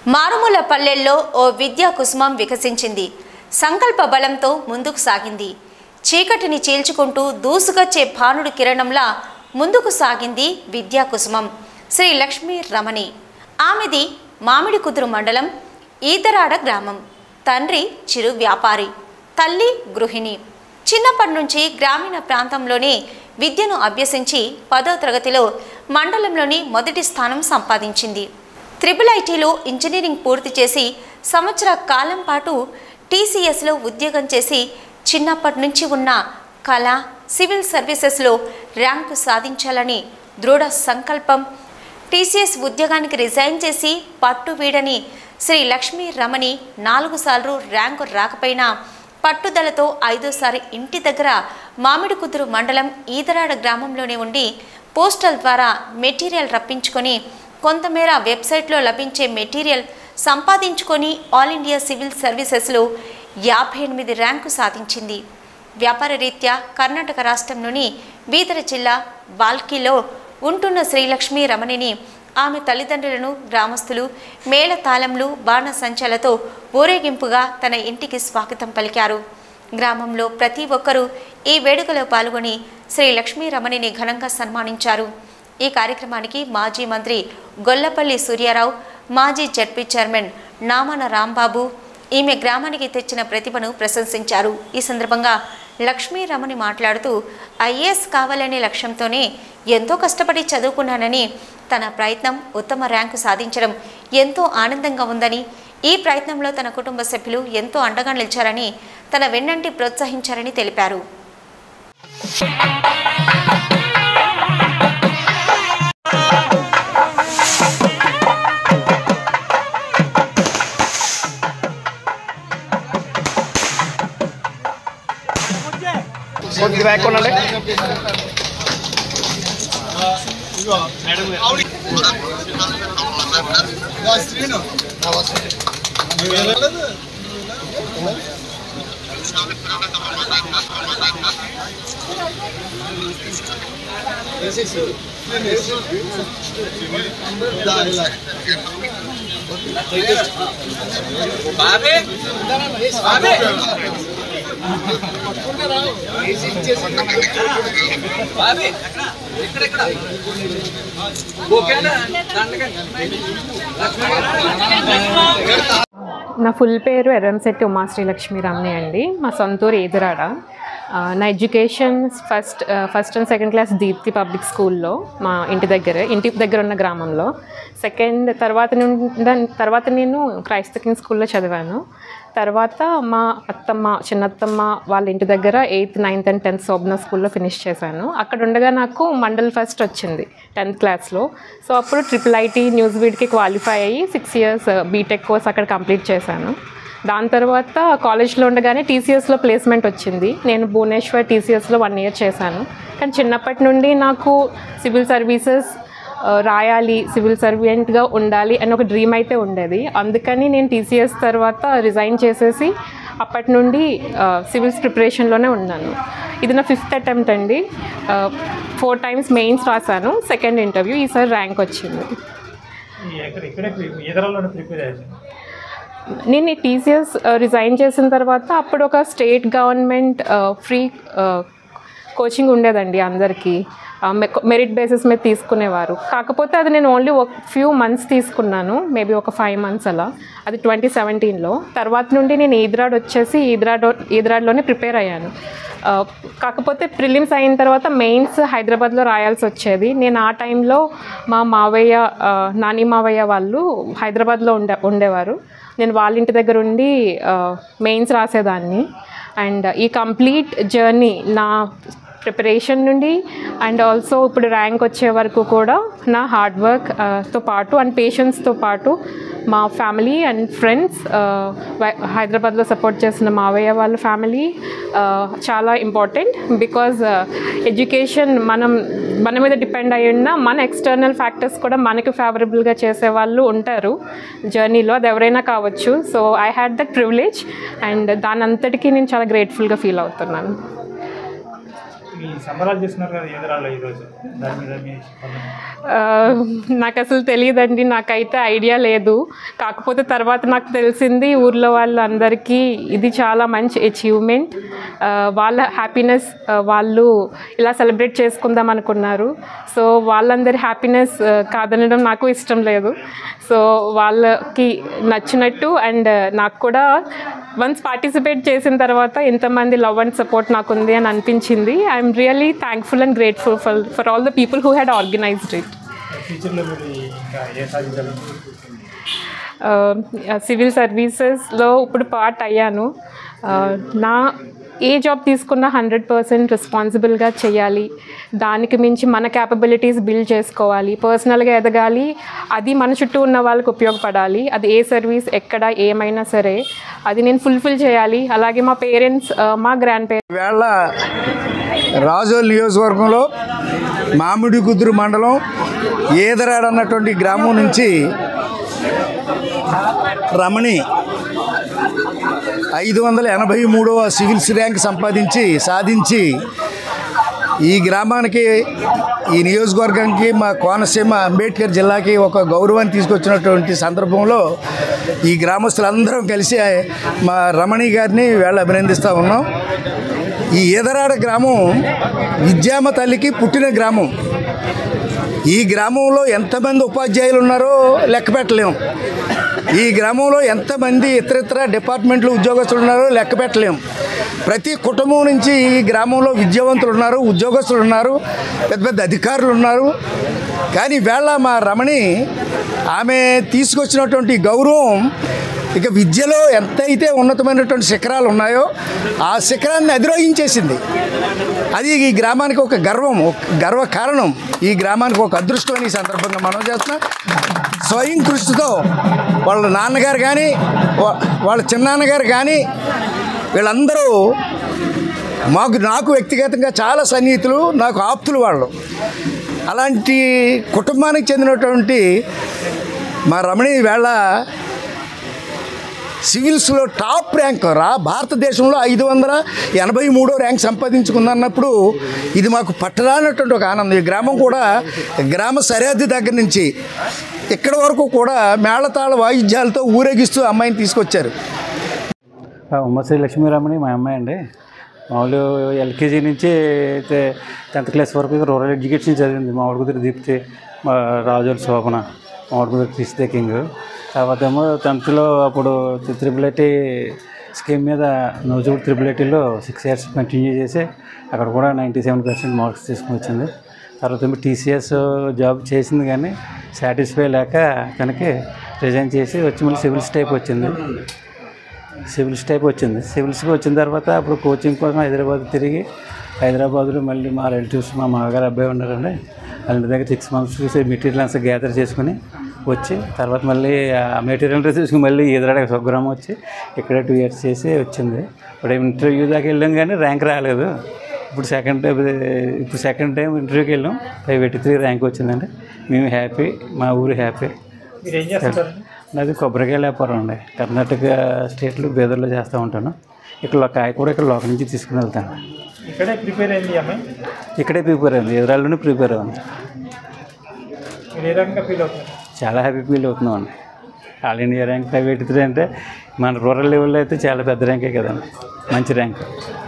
మారుమూల పల్లెల్లో ఓ విద్యా కుసుమం వికసించింది. సంకల్ప బలంతో ముందుకు సాగింది. చీకటిని చీల్చుకుంటూ దూసుకొచ్చే భానుడి కిరణంలా ముందుకు సాగింది విద్యా కుసుమం శ్రీ లక్ష్మీ రమణి. ఆమెది మామిడి కుదురు మండలం ఈదరాడ గ్రామం. తండ్రి చిరు వ్యాపారి, తల్లి గృహిణి. చిన్నప్పటి నుంచి గ్రామీణ ప్రాంతంలోనే విద్యను అభ్యసించి 10వ తరగతిలో మండలంలోని మొదటి స్థానం సంపాదించింది. IIITలో ఇంజనీరింగ్ పూర్తి చేసి సంవత్సర కాలం పాటు TCSలో ఉద్యోగం చేసి చిన్నప్పటి నుంచి ఉన్న కళ, సివిల్ సర్వీసెస్లో ర్యాంకు సాధించాలని దృఢ సంకల్పం. TCS ఉద్యోగానికి రిజైన్ చేసి పట్టు వీడని శ్రీ లక్ష్మీ రమణి 4 సార్లు ర్యాంకు రాకపోయినా పట్టుదలతో 5వసారి ఇంటి దగ్గర మామిడి కుదురు మండలం ఈదరాడ గ్రామంలోనే ఉండి పోస్టల్ ద్వారా మెటీరియల్ రప్పించుకొని కొంతమేర వెబ్సైట్లో లభించే మెటీరియల్ సంపాదించుకొని ఆల్ ఇండియా సివిల్ సర్వీసెస్లో 58 ర్యాంకు సాధించింది. వ్యాపార రీత్యా కర్ణాటక రాష్ట్రంలోని బీదర్ జిల్లా బాల్కిలో ఉంటున్న శ్రీలక్ష్మీ రమణిని ఆమె తల్లిదండ్రులను గ్రామస్తులు మేళతాళంలు, బాణసంచాలతో ఊరేగింపుగా తన ఇంటికి స్వాగతం పలికారు. గ్రామంలో ప్రతి ఒక్కరూ ఈ వేడుకలో పాల్గొని శ్రీ లక్ష్మీ రమణిని ఘనంగా సన్మానించారు. ఈ కార్యక్రమానికి మాజీ మంత్రి గొల్లపల్లి సూర్యారావు, మాజీ జడ్పీ చైర్మన్ నామన రాంబాబు ఈమె గ్రామానికి తెచ్చిన ప్రతిభను ప్రశంసించారు. ఈ సందర్భంగా లక్ష్మీ రమణి మాట్లాడుతూ IAS కావాలనే లక్ష్యంతోనే ఎంతో కష్టపడి చదువుకున్నానని, తన ప్రయత్నం ఉత్తమ ర్యాంకు సాధించడం ఎంతో ఆనందంగా ఉందని, ఈ ప్రయత్నంలో తన కుటుంబ సభ్యులు ఎంతో అండగా నిలిచారని, తన వెన్నంటి ప్రోత్సహించారని తెలిపారు. నా ఫుల్ పేరు ఎర్రంశెట్టి ఉమా శ్రీ లక్ష్మీ రమణి అండి. మా సొంతూరు ఈదరాడ. నా education first and second class Deepti public స్కూల్లో మా ఇంటి దగ్గర ఉన్న గ్రామంలో. తర్వాత నేను క్రైస్త కింగ్ స్కూల్లో చదివాను. తర్వాత మా అత్తమ్మ, చిన్నత్తమ్మ వాళ్ళ ఇంటి దగ్గర 8th, 9th and 10th శోభన స్కూల్లో ఫినిష్ చేశాను. అక్కడ ఉండగా నాకు మండల్ ఫస్ట్ వచ్చింది 10th క్లాస్లో. సో అప్పుడు IIIT న్యూస్వీడ్కి క్వాలిఫై అయ్యి 6 years బీటెక్ కోర్స్ అక్కడ కంప్లీట్ చేశాను. దాని తర్వాత కాలేజ్లో ఉండగానే TCSలో ప్లేస్మెంట్ వచ్చింది. నేను భువనేశ్వర్ TCSలో 1 year చేశాను. కానీ చిన్నప్పటి నుండి నాకు సివిల్ సర్వీసెస్ రాయాలి, సివిల్ సర్వెంట్గా ఉండాలి అని ఒక డ్రీమ్ అయితే ఉండేది. అందుకని నేను TCS తర్వాత రిజైన్ చేసేసి అప్పటి నుండి సివిల్స్ ప్రిపరేషన్లోనే ఉన్నాను. ఇది నా 5th attempt అండి. 4 times మెయిన్స్ రాశాను, 2nd ఇంటర్వ్యూ, ఈసారి ర్యాంక్ వచ్చింది. నేను ఈ TCS రిజైన్ చేసిన తర్వాత అప్పుడు ఒక స్టేట్ గవర్నమెంట్ ఫ్రీ కోచింగ్ ఉండేదండి అందరికీ. మెరిట్ బేసిస్ మీద తీసుకునేవారు. కాకపోతే అది నేను ఓన్లీ ఒక ఫ్యూ మంత్స్ తీసుకున్నాను, మేబీ ఒక 5 months అలా. అది 2017లో. తర్వాత నుండి నేను ఈదరాడ్లోనే ప్రిపేర్ అయ్యాను. కాకపోతే ప్రిలిమ్స్ అయిన తర్వాత మెయిన్స్ హైదరాబాద్లో రాయాల్సి వచ్చేది. నేను ఆ టైంలో మా మావయ్య, నాని మావయ్య వాళ్ళు హైదరాబాద్లో ఉండేవారు. నేను వాళ్ళ ఇంటి దగ్గర ఉండి మెయిన్స్ రాసేదాన్ని. అండ్ ఈ కంప్లీట్ జర్నీ నా ప్రిపరేషన్ నుండి అండ్ ఆల్సో ఇప్పుడు ర్యాంక్ వచ్చే వరకు కూడా నా హార్డ్ వర్క్తో పాటు అండ్ పేషెన్స్తో పాటు మా ఫ్యామిలీ అండ్ ఫ్రెండ్స్, హైదరాబాద్లో సపోర్ట్ చేసిన మావయ్య వాళ్ళ ఫ్యామిలీ చాలా ఇంపార్టెంట్. బికాజ్ ఎడ్యుకేషన్ మన మీద డిపెండ్ అయి ఉన్న మన ఎక్స్టర్నల్ ఫ్యాక్టర్స్ కూడా మనకు ఫేవరబుల్గా చేసేవాళ్ళు ఉంటారు జర్నీలో, అది ఎవరైనా కావచ్చు. So I had that privilege and దాని అంతటికీ నేను చాలా గ్రేట్ఫుల్గా ఫీల్ అవుతున్నాను. సంబరాలు చేస్తున్నారు కదా ఎదురాళ్ళు ఈరోజు దాని మీద మీ నాకు అసలు తెలియదండి, నాకైతే ఐడియా లేదు. కాకపోతే తర్వాత నాకు తెలిసింది ఊర్లో వాళ్ళందరికీ ఇది చాలా మంచి అచీవ్మెంట్. వాళ్ళ హ్యాపీనెస్ వాళ్ళు ఇలా సెలబ్రేట్ చేసుకుందాం అనుకున్నారు. సో వాళ్ళందరి హ్యాపీనెస్ కాదనడం నాకు ఇష్టం లేదు. సో వాళ్ళకి నచ్చినట్టు అండ్ నాకు కూడా వన్స్ పార్టిసిపేట్ చేసిన తర్వాత ఇంతమంది లవ్ అండ్ సపోర్ట్ నాకు ఉంది అని అనిపించింది. I'm really thankful and grateful for all the people who had organized it. Civil సర్వీసెస్లో ఇప్పుడు పార్ట్ అయ్యాను. నా ఏ జాబ్ తీసుకున్నా 100% రెస్పాన్సిబుల్గా చేయాలి. దానికి మించి మన క్యాపబిలిటీస్ బిల్డ్ చేసుకోవాలి, పర్సనల్గా ఎదగాలి. అది మన చుట్టూ ఉన్న వాళ్ళకి ఉపయోగపడాలి. అది ఏ సర్వీస్ ఎక్కడ ఏమైనా సరే అది నేను ఫుల్ఫిల్ చేయాలి. అలాగే మా పేరెంట్స్, మా గ్రాండ్ పేరెంట్స్. వేళ రాజోల్ నియోజకవర్గంలో మామిడి కుదురు మండలం ఏదరాడు అన్నటువంటి గ్రామం నుంచి రమణి 583వ సివిల్స్ ర్యాంక్ సాధించి ఈ గ్రామానికి, ఈ నియోజకవర్గానికి, మా కోనసీమ అంబేద్కర్ జిల్లాకి ఒక గౌరవాన్ని తీసుకొచ్చినటువంటి సందర్భంలో ఈ గ్రామస్తులందరం కలిసి మా రమణి గారిని వేళ అభినందిస్తూ ఉన్నాం. ఈ ఏదరాడ గ్రామం విద్యామ తల్లికి పుట్టిన గ్రామం. ఈ గ్రామంలో ఎంతమంది ఉపాధ్యాయులు ఉన్నారో లెక్క పెట్టలేము. ఈ గ్రామంలో ఎంతమంది ఇతరితర డిపార్ట్మెంట్లు ఉద్యోగస్తులు ఉన్నారో లెక్క పెట్టలేము. ప్రతి కుటుంబం నుంచి ఈ గ్రామంలో విద్యావంతులు ఉన్నారు, ఉద్యోగస్తులు ఉన్నారు, పెద్ద పెద్ద అధికారులు ఉన్నారు. కానీ వేళ మా రమణి ఆమె తీసుకొచ్చినటువంటి గౌరవం ఇక విద్యలో ఎంతైతే ఉన్నతమైనటువంటి శిఖరాలు ఉన్నాయో ఆ శిఖరాన్ని అధిరోహించేసింది. అది ఈ గ్రామానికి ఒక గర్వ కారణం, ఈ గ్రామానికి ఒక అదృష్టం అని ఈ సందర్భంగా మనం చేస్తున్నాం. స్వయం కృషితో వాళ్ళ నాన్నగారు కానీ వాళ్ళ చిన్నాన్నగారు కానీ వీళ్ళందరూ నాకు వ్యక్తిగతంగా చాలా సన్నిహితులు, నాకు ఆప్తులు వాళ్ళు. అలాంటి కుటుంబానికి చెందినటువంటి మా రమణి వేళ సివిల్స్లో టాప్ ర్యాంక్ భారతదేశంలో 583వ ర్యాంక్ సంపాదించుకుందన్నప్పుడు ఇది మాకు పట్టరానటువంటి ఒక ఆనందం. ఈ గ్రామం కూడా గ్రామ సరిహద్దు దగ్గర నుంచి ఇక్కడ వరకు కూడా మేళతాళ వాయిద్యాలతో ఊరేగిస్తూ అమ్మాయిని తీసుకొచ్చారు. ఉమ్మశ్రీ లక్ష్మీరామని మా అమ్మాయి అండి. మామూలు ఎల్కేజీ నుంచి అయితే 10th క్లాస్ వరకు రూరల్ ఎడ్యుకేషన్ చదివింది. మా కుదిరి దీప్తి, మా రాజోల్ శోభన, మా కుదిరి క్రిస్దే కింగ్. తర్వాత ఏమో 10thలో అప్పుడు త్రిపుల్ స్కీమ్ మీద నోజూడ్ త్రిపుల్ ఐటీలో 6 years కంటిన్యూ చేసి అక్కడ కూడా 97% మార్క్స్ తీసుకుని వచ్చింది. తర్వాత ఏమో టీసీఎస్ జాబ్ చేసింది కానీ సాటిస్ఫై లేక తనకి రిజైన్ చేసి వచ్చి మళ్ళీ సివిల్స్ టైప్ వచ్చింది. సివిల్స్కి వచ్చిన తర్వాత అప్పుడు కోచింగ్ కోసం హైదరాబాద్ తిరిగి, హైదరాబాద్లో మళ్ళీ మా రిలేటివ్స్, మా మామగారు అబ్బాయి ఉన్నారండి, వాళ్ళ దగ్గర 6 months మెటీరియల్ అంతా గ్యాదర్ చేసుకుని వచ్చి తర్వాత మళ్ళీ ఆ మెటీరియల్ తీసుకుని మళ్ళీ ఎదురాడ స్వగ్రామం వచ్చి ఇక్కడ 2 years చేసి వచ్చింది. ఇప్పుడు ఇంటర్వ్యూ దాకా వెళ్ళాం కానీ ర్యాంక్ రాలేదు. ఇప్పుడు సెకండ్ టైం ఇంటర్వ్యూకి వెళ్ళాం, 583 ర్యాంక్ వచ్చిందండి. మేము హ్యాపీ, మా ఊరు హ్యాపీ. నాది కొబ్బరికాయల వ్యాపారం అండి. కర్ణాటక స్టేట్లో బేదర్లో చేస్తూ ఉంటాను. ఇక్కడ కాయ కూడా ఇక్కడ లోకల్ నుంచి తీసుకుని వెళ్తాను. ఇక్కడే ప్రిపేర్ అయింది, ఎదురాళ్ళలోనే ప్రిపేర్ అయింది. చాలా హ్యాపీ ఫీల్ అవుతున్నాం అండి. ఆల్ ఇండియా ర్యాంక్ 583 అంటే మన రూరల్ లెవెల్లో అయితే చాలా పెద్ద ర్యాంకే కదండి, మంచి ర్యాంక్.